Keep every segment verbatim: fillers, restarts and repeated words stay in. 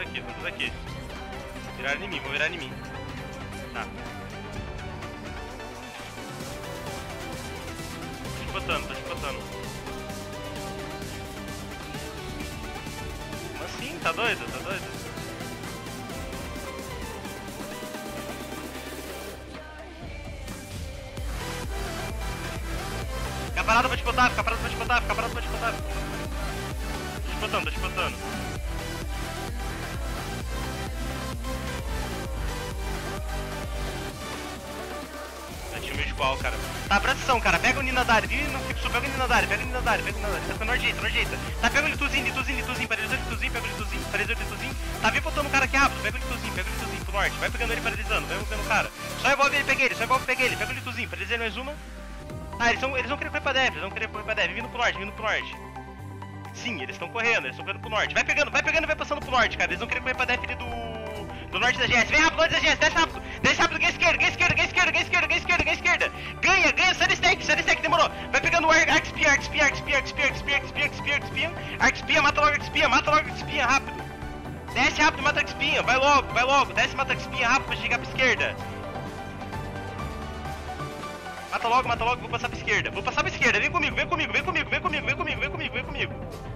aqui, vamos fazer aqui. Virar em mim, vou virar em mim. Tá. Tô chipotando, tô chipotando. Como assim? Tá doido? Tá doido? Fica parado pra te botar, fica parado pra te botar, fica parado pra te botar. Tô te botando, tô te botando. Eu tinha o meu squall, cara. Tá, presta atenção, cara. Pega o Ninadari, não fica, pega o Ninadari, pega o Ninadari, pega o Ninadari. Tá ficando ajeita, ajeita. Tá, pega o Lituzinho, Lituzinho, Lituzinho, paralisou o Lituzinho, pega o Lituzinho, paralisou o Lituzinho. Tá, vem botando o cara aqui rápido, pega o Lituzinho, pega o Lituzinho pro norte. Vai pegando ele paralisando, vai pegando o cara. Só envolve ele, peguei ele, só envolve, peguei ele, pega o Lituzinho, paralisei mais uma. Ah, eles vão, eles vão querer correr pra dev, eles vão querer correr pra dev, vindo pro norte, vindo pro norte. Sim, eles estão correndo, eles estão correndo pro norte. Vai pegando, vai pegando e vai passando pro norte, cara. Eles vão querer correr pra dev do, do norte da G S. Vem rápido, norte da G S, desce rápido. Desce rápido, ganha esquerda, ganha esquerda, ganha esquerda, ganha esquerda, ganha esquerda, ganha esquerda. Ganha, ganha, sai da stack, sai da stack, demorou. Vai pegando o Arc Spear, Arc Spear, Arc Spear, Arc Spear, Arc Spear, Arc Spear, Arc Spear, Arc Spear. Arc Spear, mata logo Arc Spear, mata logo Arc Spear, rápido. Desce rápido, mata Arc Spear, vai logo, vai logo. Desce, mata Arc Spear, rápido pra chegar pra esquerda. Mata logo, mata logo, vou passar pra esquerda. Vou passar pra esquerda, vem comigo, vem comigo, vem comigo, vem comigo, vem comigo, vem comigo, vem comigo.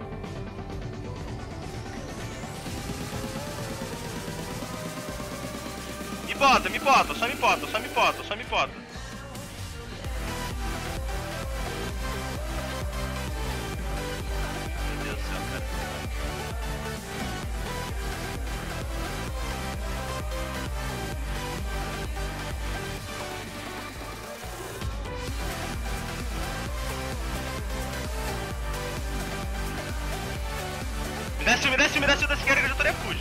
Me bota, me bota, só me bota, só me bota, só me bota. Meu Deus do céu, cara. Me desce, me desce, me desce da esquerda que eu já tô de fuge.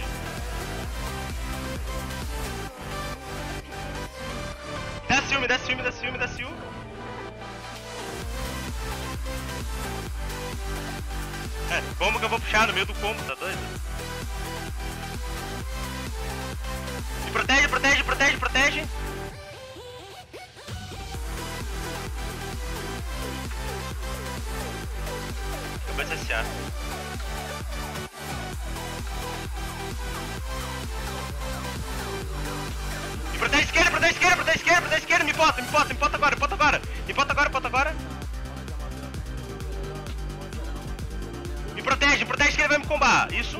Desce, me desce, me desce, me desce. É, como que eu vou puxar no meio do combo, tá doido? Me protege, protege, protege, protege. Acabou esse S A. Me protege esquerda, protege esquerda, protege esquerda, protege esquerda, me bota, me bota, me bota agora, me bota agora, me bota agora, me bota agora. Me protege, me protege que ele vai me combar, isso.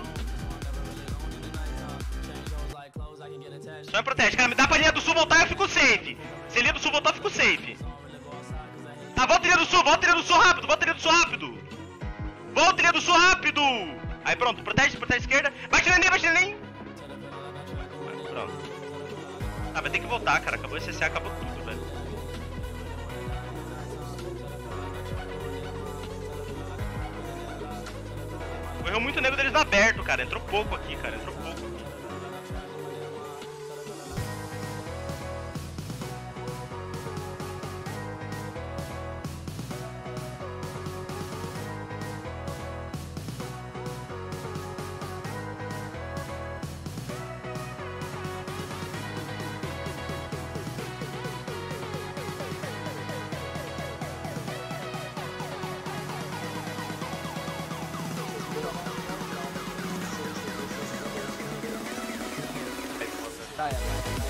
Só me protege, cara, me dá pra linha do sul voltar e eu fico safe. Se a linha do sul voltar eu fico safe. Tá, volta a linha do sul, volta a linha do sul rápido, volta a linha do sul rápido. Volta a linha do sul rápido. Aí pronto, protege, protege a esquerda. Bate na linha, bate na linha. Pronto. Ah, vai ter que voltar, cara. Acabou esse S A, acabou tudo, velho. Morreu muito nego deles aberto, cara. Entrou pouco aqui, cara. Entrou pouco aqui. Tá, é.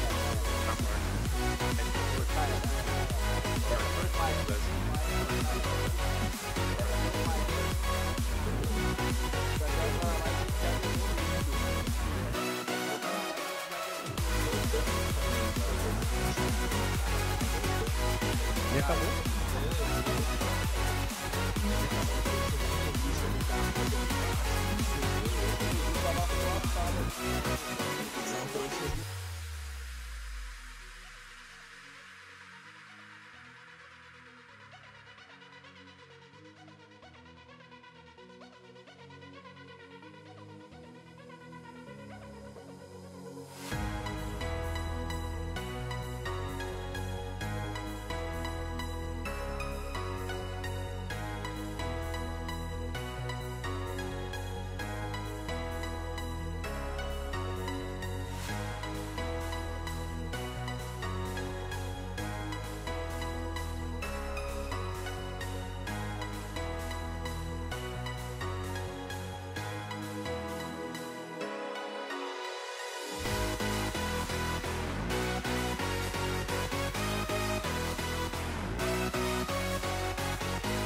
E acabou.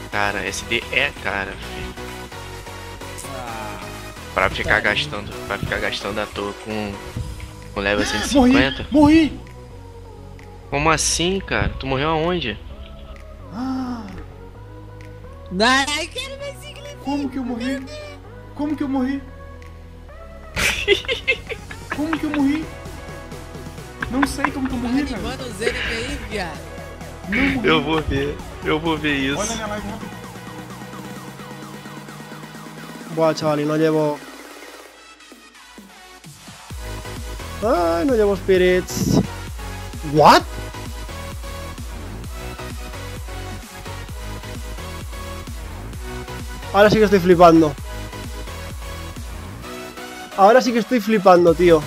Cara, S D é cara, filho. Ah, Pra ficar Tá. gastando, pra ficar gastando à toa com, com level cento e Morri! cinquenta. Morri! Como assim, cara? Tu morreu aonde? Ah, Ai, quero ver esse clipe. como que eu morri? Como que eu morri? Como que eu morri? Não sei como que eu Tá morri, velho. animando os N P I, viado. Não morri. Eu vou ver, eu vou ver isso. Olha a minha live rápido. Buah, chaval, y no llevo... Ay, no llevo spirits. What? Ahora sí que estoy flipando. Ahora sí que estoy flipando, tío.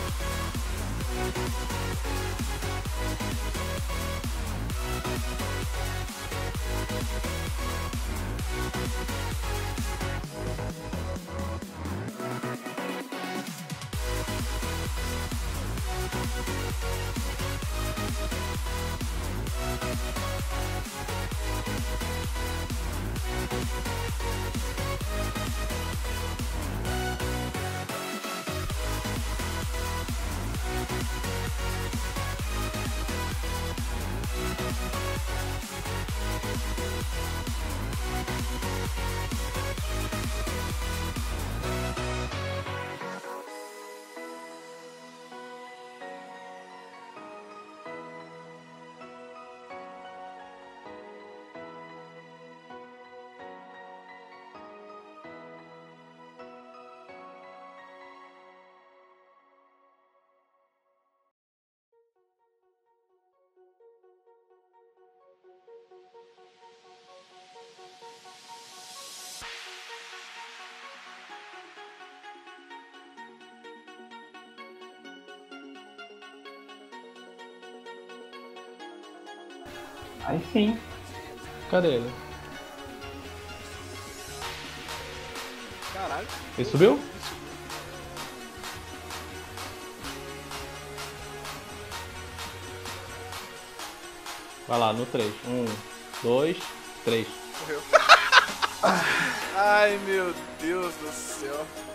Aí sim. Cadê ele? Caralho. Ele subiu? Vai lá, no três. Um, dois, três. Morreu. Ai, meu Deus do céu.